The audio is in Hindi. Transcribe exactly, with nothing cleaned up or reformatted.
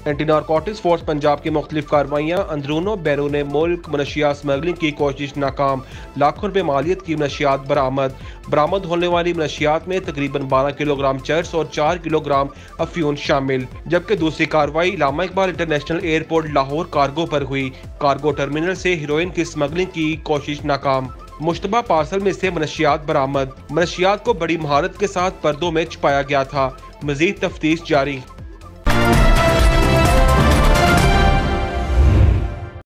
एंटी नारकोटिक्स फोर्स पंजाब की मुख्तलिफ कार्रवाइयाँ, अंदरूनो बैरून मुल्क मनशियात स्मगलिंग की कोशिश नाकाम, लाखों रुपये मालियत की मनशियात बरामद। बरामद होने वाली मनशियात में तकरीबन बारह किलोग्राम चर्स और चार किलोग्राम अफ्यून शामिल। जबकि दूसरी कार्रवाई Allama Iqbal international airport Lahore cargo पर हुई। कार्गो टर्मिनल से हीरोइन की स्मगलिंग की कोशिश नाकाम। मुश्तबा पार्सल में से मनशियात बरामद। मनशियात को बड़ी महारत के साथ पर्दों में छुपाया गया था। मजीद तफ्तीश जारी।